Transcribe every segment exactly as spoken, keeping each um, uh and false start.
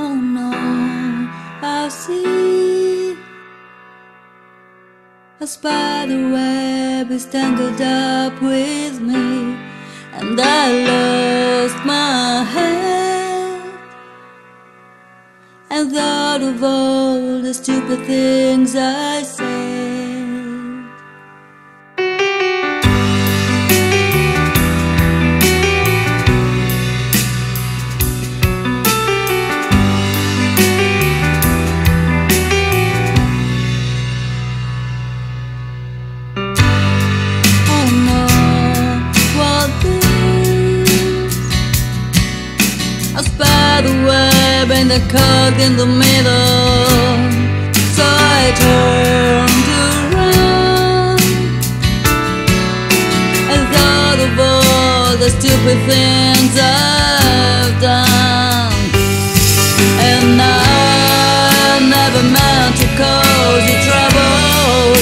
Oh no, I see a spider web is tangled up with me, and I lost my head and thought of all the stupid things I said. A spider web and a cog in the middle, so I turned to run. I thought of all the stupid things I've done, and I never meant to cause you trouble,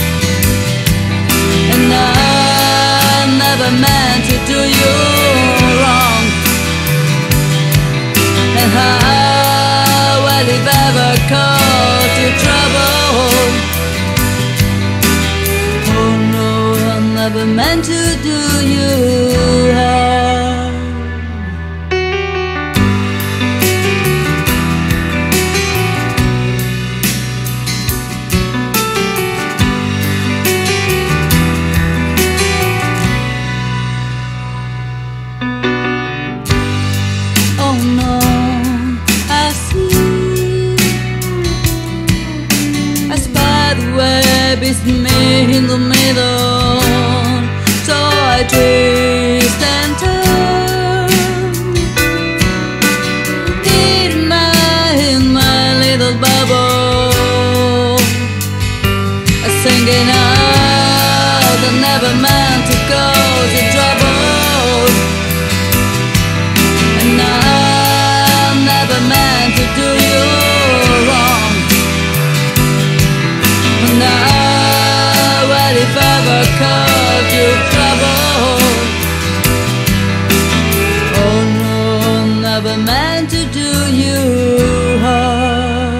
and I never meant to do you wrong. And how well if ever caused you trouble? Oh no, I never meant to do you harm. Oh no, web is me in the middle, so I twist and turn in my, in my little bubble, singing out I never meant to cause you trouble, and I never meant to do you wrong. Now, well, if ever caused you trouble, oh no, never meant to do you harm.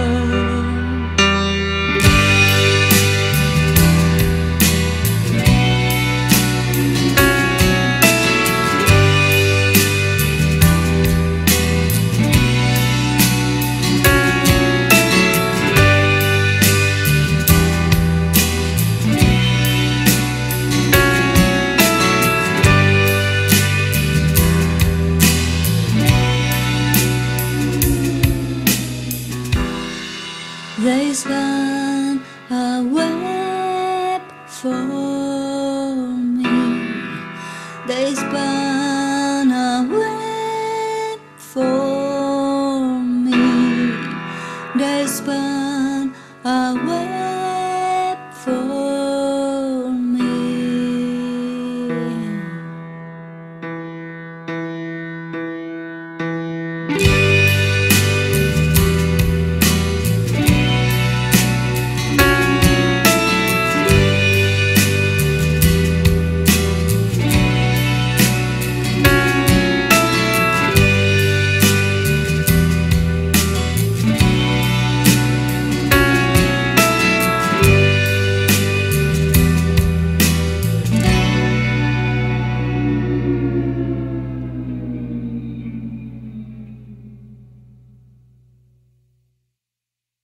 They spent